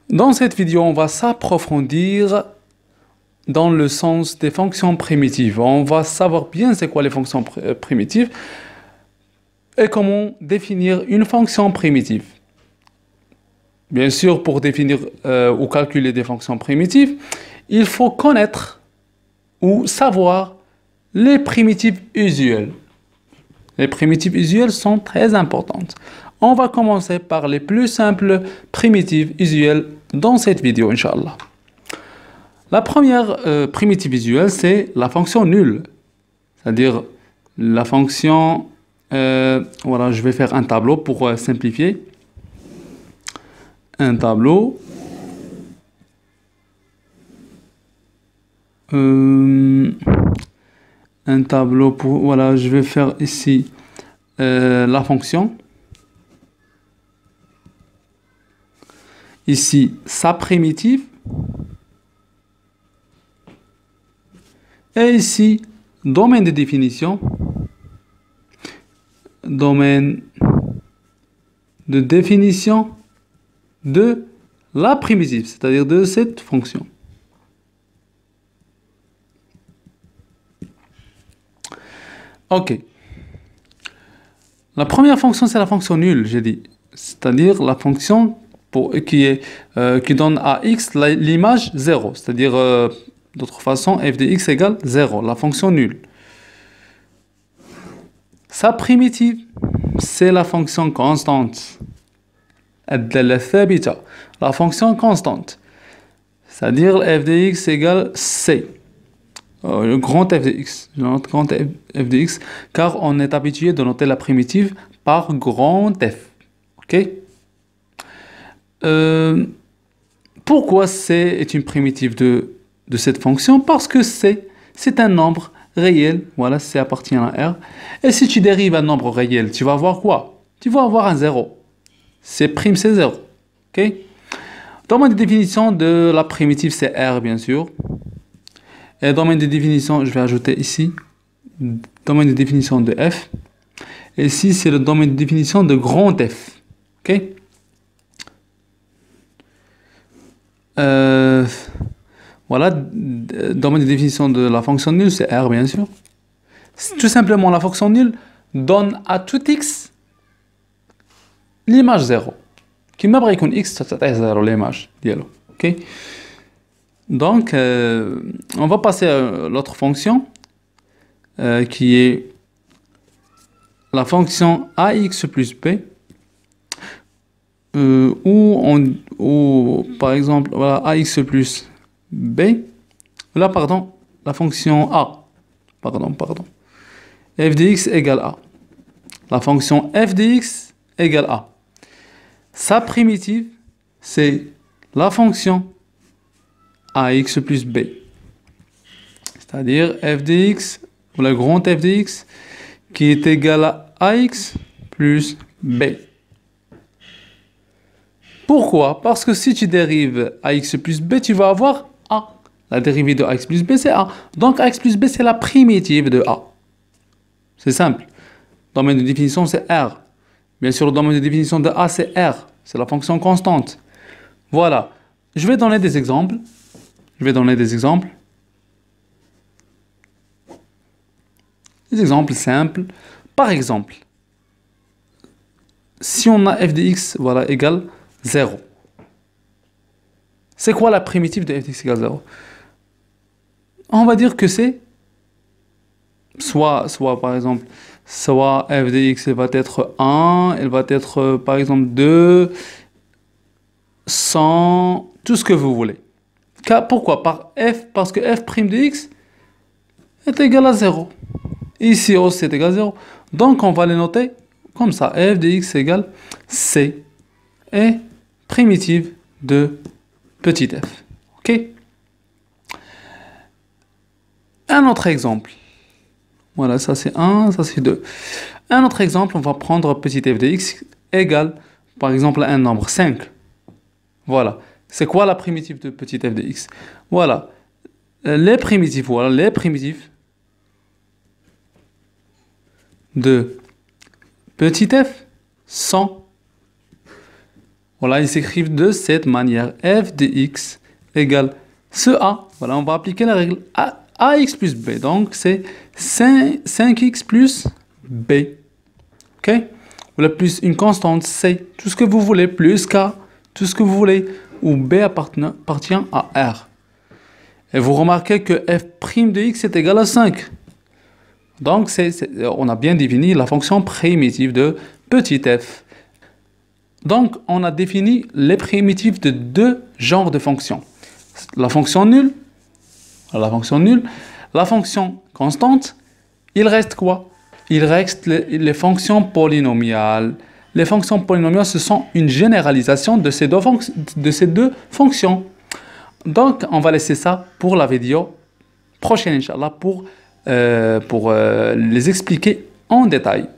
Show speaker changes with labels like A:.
A: Dans cette vidéo, on va s'approfondir dans le sens des fonctions primitives. On va savoir bien c'est quoi les fonctions primitives et comment définir une fonction primitive. Bien sûr, pour définir ou calculer des fonctions primitives, il faut connaître ou savoir les primitives usuelles. Les primitives usuelles sont très importantes. On va commencer par les plus simples primitives usuelles dans cette vidéo, Inch'Allah. La première primitive usuelle, c'est la fonction nulle. C'est-à-dire la fonction... voilà, je vais faire un tableau pour simplifier. Un tableau. Un tableau pour... Voilà, je vais faire ici la fonction. Ici, sa primitive. Et ici, domaine de définition. Domaine de définition de la primitive, c'est-à-dire de cette fonction. Ok. La première fonction, c'est la fonction nulle, j'ai dit. C'est-à-dire la fonction qui donne à x l'image 0. C'est-à-dire, d'autre façon, f de x égale 0, la fonction nulle. Sa primitive, c'est la fonction constante. La fonction constante. C'est-à-dire f de x égale c. Le grand f de x. Je note grand f de x, car on est habitué de noter la primitive par grand f. Ok? Pourquoi c est une primitive de cette fonction? Parce que c, c'est un nombre réel. Voilà, c appartient à R. Et si tu dérives un nombre réel, tu vas avoir quoi? Tu vas avoir un 0. C', c'est 0. Ok? Domaine de définition de la primitive, c'est R, bien sûr. Et domaine de définition, je vais ajouter ici, domaine de définition de f. Et ici, c'est le domaine de définition de grand F. Ok? Voilà, domaine de définition de la fonction nulle, c'est R, bien sûr. Tout simplement, la fonction nulle donne à tout x l'image 0. Qui m'a pris x, c'est 0 l'image. Ok? Donc, on va passer à l'autre fonction qui est la fonction ax plus b, ou par exemple, voilà, ax plus b, là, pardon, la fonction a, pardon, f de x égale a. La fonction f de x égale a. Sa primitive, c'est la fonction ax plus b. C'est-à-dire f de x, ou la grande f de x, qui est égal à ax plus b. Pourquoi? Parce que si tu dérives ax plus b, tu vas avoir a. La dérivée de ax plus b, c'est a. Donc ax plus b, c'est la primitive de a. C'est simple. Domaine de définition, c'est R. Bien sûr, le domaine de définition de a, c'est R. C'est la fonction constante. Voilà. Je vais donner des exemples. Des exemples simples. Par exemple, si on a f de x, voilà, égale 0. C'est quoi la primitive de f de x égale 0? On va dire que c'est soit par exemple, soit f de x elle va être 1, elle va être par exemple 2, 100, tout ce que vous voulez. Pourquoi? Par f, parce que f' de x est égal à 0. Ici aussi c'est égal à 0. Donc on va les noter comme ça. F de x égale c et primitive de petit f. Ok? Un autre exemple. Voilà, ça c'est 1, ça c'est 2. Un autre exemple, on va prendre petit f de x égale, par exemple, un nombre 5. Voilà. C'est quoi la primitive de petit f de x? Voilà. Les primitives de petit f sont Voilà, ils s'écrivent de cette manière. F de x égale ce A. Voilà, on va appliquer la règle AX plus B. Donc, c'est 5x plus B. OK? Voilà, plus une constante C. Tout ce que vous voulez, plus K. Tout ce que vous voulez. Où B appartient à R. Et vous remarquez que f' de x est égal à 5. Donc, on a bien défini la fonction primitive de petit f. Donc, on a défini les primitives de deux genres de fonctions. La fonction nulle, la fonction constante. Il reste quoi? Il reste les fonctions polynomiales. Les fonctions polynomiales, ce sont une généralisation de ces deux fonctions. Donc, on va laisser ça pour la vidéo prochaine, Inch'Allah, pour les expliquer en détail.